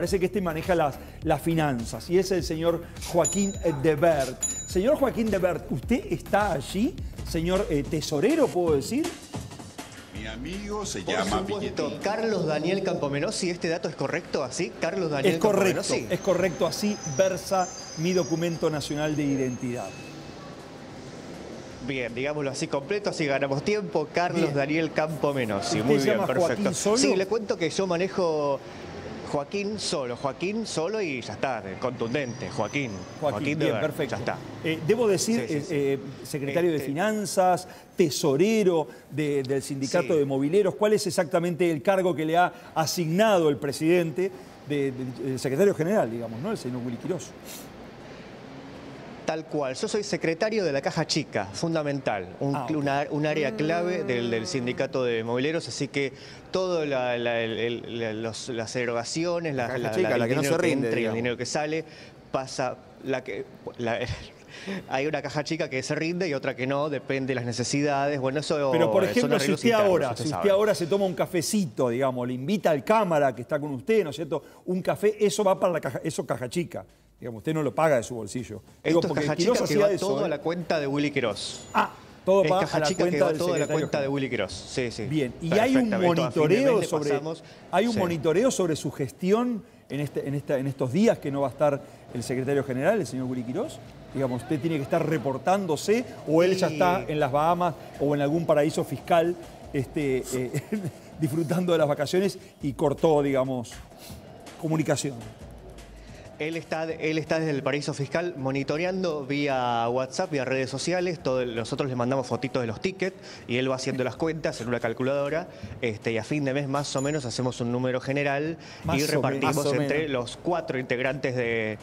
Parece que este maneja las finanzas y es el señor Joaquín Debert. Señor Joaquín Debert, ¿usted está allí? Señor tesorero, ¿puedo decir? Mi amigo se llama Billetín. Carlos Daniel Campomenossi, ¿este dato es correcto así? Carlos Daniel Campomenossi. Es correcto, así versa mi documento nacional de identidad. Bien, digámoslo así completo, así ganamos tiempo. Carlos Bien. Daniel Campomenossi, ¿Usted muy se bien, llama perfecto. Joaquín solo? Sí, le cuento que yo manejo Joaquín solo y ya está, contundente, Joaquín Bien, Debert, perfecto. ya está. Debo decir, Sí. secretario de Finanzas, tesorero del sindicato Sí. de mobileros, ¿cuál es exactamente el cargo que le ha asignado el presidente del secretario general, digamos, ¿no? El señor Willy Quirós? Tal cual, yo soy secretario de la Caja Chica, fundamental, un área clave del sindicato de mobileros, así que todas las erogaciones, La caja chica, la que no se rinde, entra y el digamos. dinero que sale, pasa hay una caja chica que se rinde y otra que no, depende de las necesidades. Bueno, eso Pero por son ejemplo, si arreglos usted internos, ahora, sabe. se toma un cafecito, digamos, le invita al cámara que está con usted, ¿no es cierto? Un café, eso va para la caja, eso caja chica. Digamos, usted no lo paga de su bolsillo. Digo, Esto es porque Caja Quirós Chica que hacía va eso, todo a la cuenta de Willy Quirós. Todo Es va Caja a la Chica que cuenta va del todo a la secretario cuenta de general. Willy Quirós. Sí, sí. Bien, y hay un Perfectamente. A fin de monitoreo mes le sobre, pasamos. hay un Sí. monitoreo sobre su gestión en estos días que no va a estar el secretario general, el señor Willy Quirós. Digamos, usted tiene que estar reportándose o él ya está en las Bahamas o en algún paraíso fiscal disfrutando de las vacaciones y cortó, digamos, comunicación. Él está desde el paraíso fiscal monitoreando vía WhatsApp, vía redes sociales. Nosotros le mandamos fotitos de los tickets y él va haciendo las cuentas en una calculadora. Y a fin de mes más o menos hacemos un número general y repartimos entre los cuatro integrantes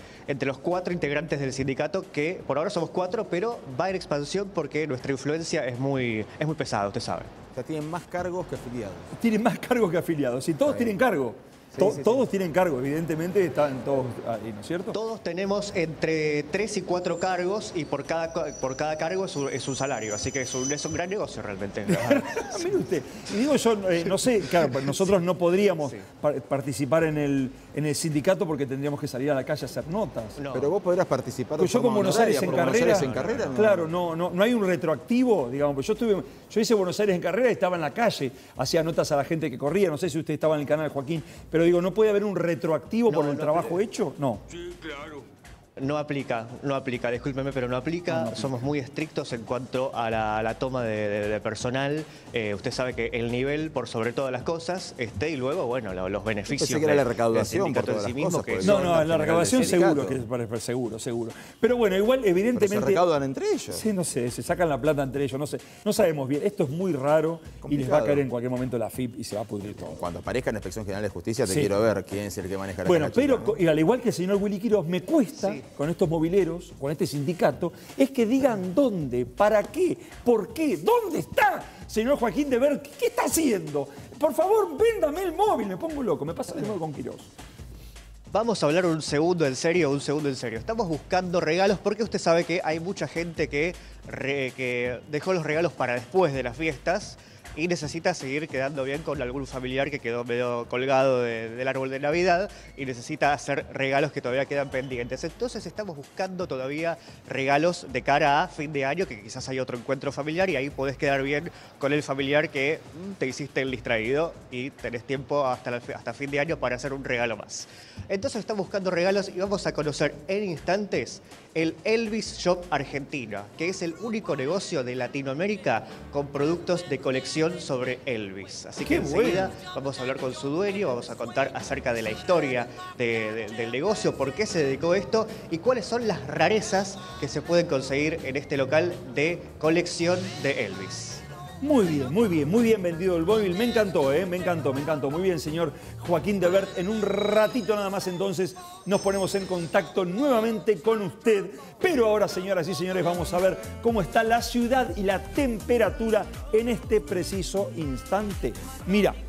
del sindicato, que por ahora somos 4, pero va en expansión porque nuestra influencia es muy pesada, usted sabe. O sea, tienen más cargos que afiliados. Tienen más cargos que afiliados. Y todos tienen cargo. Todos tienen cargo, evidentemente están todos ahí, ¿no es cierto? Todos tenemos entre 3 y 4 cargos y por cada cargo es un salario, así que es un gran negocio realmente. Mire usted, y digo yo, no sé, claro, pues nosotros no podríamos participar en el sindicato porque tendríamos que salir a la calle a hacer notas. No. Pero vos podrás participar de Pues yo con forma Buenos Aires en honoraria, por carrera, Buenos Aires en carrera, ¿no? claro, no hay un retroactivo, digamos, pues yo hice Buenos Aires en carrera y estaba en la calle, hacía notas a la gente que corría, no sé si usted estaba en el canal, Joaquín, pero digo, ¿no puede haber un retroactivo por el trabajo hecho? No. Sí, claro. No aplica, discúlpeme, pero no aplica. Somos muy estrictos en cuanto a la toma de personal. Usted sabe que el nivel por sobre todas las cosas, y luego, bueno, los beneficios. Pensé que era la recaudación por todas las cosas, que pues. son No, la recaudación seguro, sindicato. seguro. Pero bueno, igual, Pero evidentemente... se recaudan entre ellos. Sí, no sé, se sacan la plata entre ellos, no sé. No sabemos bien, esto es muy raro y les va a caer en cualquier momento la FIP y se va a pudrir todo. Cuando aparezca en la Inspección General de Justicia te Sí. quiero ver quién es el que maneja la Bueno, caja chica, pero ¿no? y al igual que el señor Willy Quirós, me cuesta con estos mobileros, con este sindicato, es que digan dónde, para qué, por qué, dónde está, señor Joaquín Debert, ¿qué está haciendo? Por favor, véndame el móvil, me pongo loco, me pasa de nuevo con Quirós. Vamos a hablar un segundo en serio. Estamos buscando regalos porque usted sabe que hay mucha gente que dejó los regalos para después de las fiestas y necesita seguir quedando bien con algún familiar que quedó medio colgado del árbol de Navidad y necesita hacer regalos que todavía quedan pendientes. Entonces estamos buscando todavía regalos de cara a fin de año, que quizás hay otro encuentro familiar y ahí podés quedar bien con el familiar que te hiciste el distraído y tenés tiempo hasta fin de año para hacer un regalo más. Entonces estamos buscando regalos y vamos a conocer en instantes el Elvis Shop Argentina, que es el único negocio de Latinoamérica con productos de colección sobre Elvis. Así que enseguida vamos a hablar con su dueño, vamos a contar acerca de la historia del negocio, por qué se dedicó a esto y cuáles son las rarezas que se pueden conseguir en este local de colección de Elvis. Muy bien vendido el móvil, me encantó, me encantó. Muy bien, señor Joaquín Debert. En un ratito nada más entonces nos ponemos en contacto nuevamente con usted. Pero ahora, señoras y señores, vamos a ver cómo está la ciudad y la temperatura en este preciso instante. Mira,